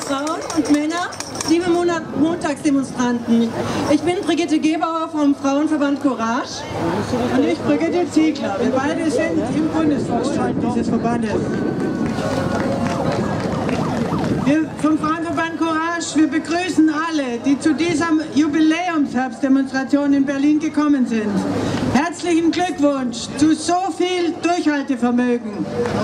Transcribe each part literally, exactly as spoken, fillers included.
Frauen und Männer, liebe Montagsdemonstranten. Ich bin Brigitte Gebauer vom Frauenverband Courage. Und ich Brigitte Ziegler. Wir beide sind im Bundesvorstand dieses Verbandes. Wir vom Frauenverband Courage, wir begrüßen alle, die zu dieser Jubiläumsherbstdemonstration in Berlin gekommen sind. Herzlichen Glückwunsch zu so viel Durchhaltevermögen.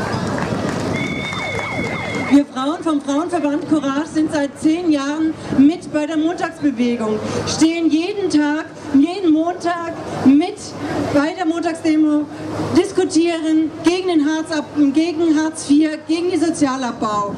Wir Frauen vom Frauenverband Courage sind seit zehn Jahren mit bei der Montagsbewegung, stehen jeden Tag, jeden Montag mit bei der Montagsdemo, diskutieren gegen den Hartz, gegen Hartz vier, gegen den Sozialabbau.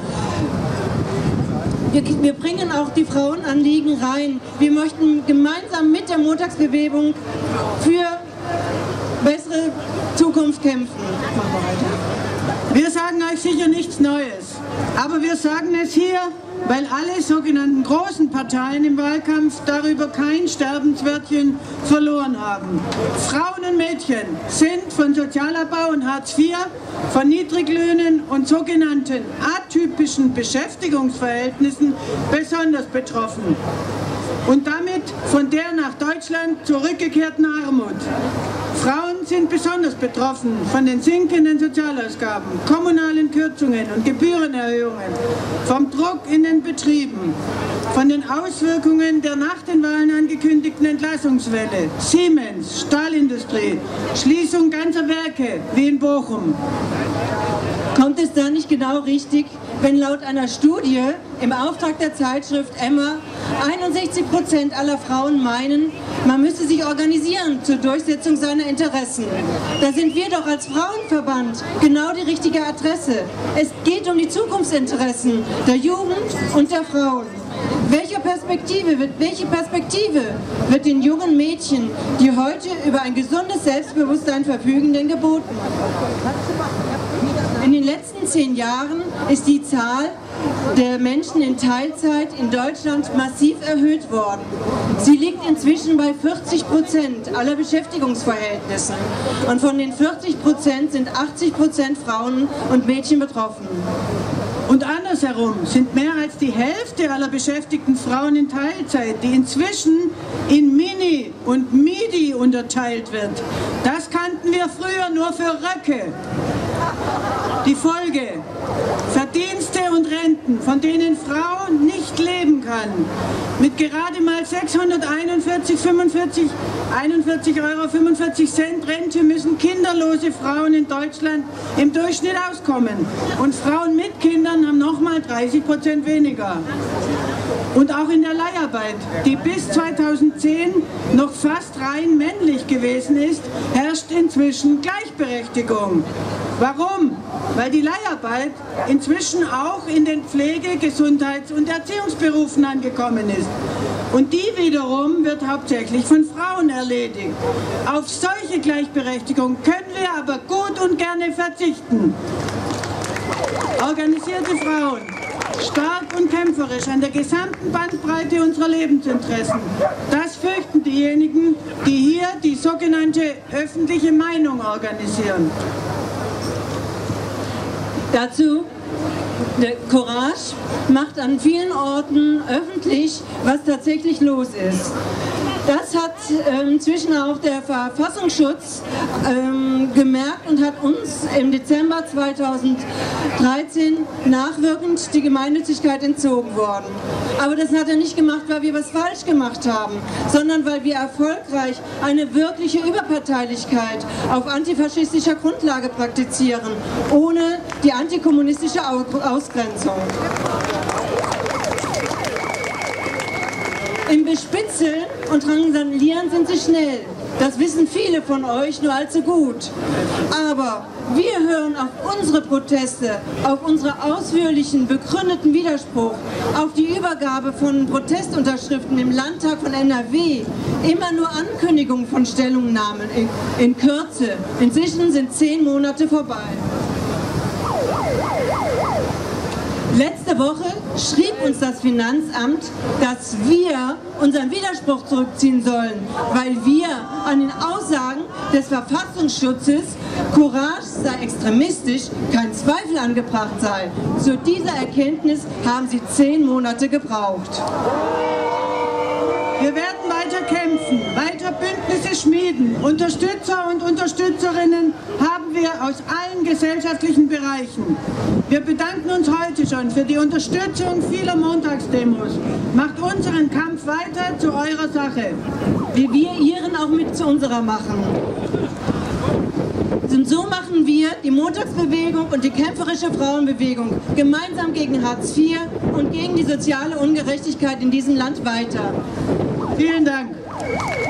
Wir, wir bringen auch die Frauenanliegen rein. Wir möchten gemeinsam mit der Montagsbewegung für bessere Zukunft kämpfen. Machen wir weiter. Wir sagen euch sicher nichts Neues, aber wir sagen es hier, weil alle sogenannten großen Parteien im Wahlkampf darüber kein Sterbenswörtchen verloren haben. Frauen und Mädchen sind von Sozialabbau und Hartz vier, von Niedriglöhnen und sogenannten atypischen Beschäftigungsverhältnissen besonders betroffen. Und damit von der nach Deutschland zurückgekehrten Armut. Frauen sind besonders betroffen von den sinkenden Sozialausgaben, kommunalen Kürzungen und Gebührenerhöhungen, vom Druck in den Betrieben, von den Auswirkungen der nach den Wahlen angekündigten Entlassungswelle, Siemens, Stahlindustrie, Schließung ganzer Werke wie in Bochum. Kommt es da nicht genau richtig, wenn laut einer Studie im Auftrag der Zeitschrift Emma einundsechzig Prozent aller Frauen meinen, man müsse sich organisieren zur Durchsetzung seiner Interessen? Da sind wir doch als Frauenverband genau die richtige Adresse. Es geht um die Zukunftsinteressen der Jugend und der Frauen. Welche Perspektive wird, welche Perspektive wird den jungen Mädchen, die heute über ein gesundes Selbstbewusstsein verfügen, denn geboten? In den letzten zehn Jahren ist die Zahl der Menschen in Teilzeit in Deutschland massiv erhöht worden. Sie liegt inzwischen bei vierzig Prozent aller Beschäftigungsverhältnissen. Und von den vierzig Prozent sind achtzig Prozent Frauen und Mädchen betroffen. Und andersherum sind mehr als die Hälfte aller beschäftigten Frauen in Teilzeit, die inzwischen in Mini und Midi unterteilt wird. Das kannten wir früher nur für Röcke. Die Folge: Verdienste und Renten, von denen Frau nicht leben kann. Mit gerade mal sechshunderteinundvierzig Euro fünfundvierzig Rente müssen kinderlose Frauen in Deutschland im Durchschnitt auskommen. Und Frauen mit Kindern haben nochmal dreißig Prozent weniger. Und auch in der Leiharbeit, die bis zweitausendzehn noch fast rein männlich gewesen ist, herrscht inzwischen Gleichberechtigung. Warum? Weil die Leiharbeit inzwischen auch in den Pflege-, Gesundheits- und Erziehungsberufen angekommen ist. Und die wiederum wird hauptsächlich von Frauen erledigt. Auf solche Gleichberechtigung können wir aber gut und gerne verzichten. Organisierte Frauen, stark und kämpferisch an der gesamten Bandbreite unserer Lebensinteressen. Das fürchten diejenigen, die hier die sogenannte öffentliche Meinung organisieren. Dazu, der Courage macht an vielen Orten öffentlich, was tatsächlich los ist. Das hat ähm, inzwischen auch der Verfassungsschutz ähm, gemerkt und hat uns im Dezember zweitausenddreizehn nachwirkend die Gemeinnützigkeit entzogen worden. Aber das hat er nicht gemacht, weil wir was falsch gemacht haben, sondern weil wir erfolgreich eine wirkliche Überparteilichkeit auf antifaschistischer Grundlage praktizieren, ohne die antikommunistische Ausgrenzung. Im Bespitzeln und Drangsalieren sind sie schnell. Das wissen viele von euch nur allzu gut. Aber wir hören auf unsere Proteste, auf unsere ausführlichen, begründeten Widerspruch, auf die Übergabe von Protestunterschriften im Landtag von N R W, immer nur Ankündigungen von Stellungnahmen in, in Kürze. Inzwischen sind zehn Monate vorbei. Letzte Woche schrieb uns das Finanzamt, dass wir unseren Widerspruch zurückziehen sollen, weil wir an den Aussagen des Verfassungsschutzes Courage sei extremistisch, kein Zweifel angebracht sei. Zu dieser Erkenntnis haben sie zehn Monate gebraucht. Wir werden weiter kämpfen, weiter Bündnisse schmieden. Unterstützer und Unterstützerinnen haben wir aus allen gesellschaftlichen Bereichen. Wir bedanken uns heute schon für die Unterstützung vieler Montagsdemos. Macht unseren Kampf weiter zu eurer Sache. Wie wir ihren auch mit zu unserer machen. Und so machen wir die Montagsbewegung und die kämpferische Frauenbewegung gemeinsam gegen Hartz vier und gegen die soziale Ungerechtigkeit in diesem Land weiter. Vielen Dank.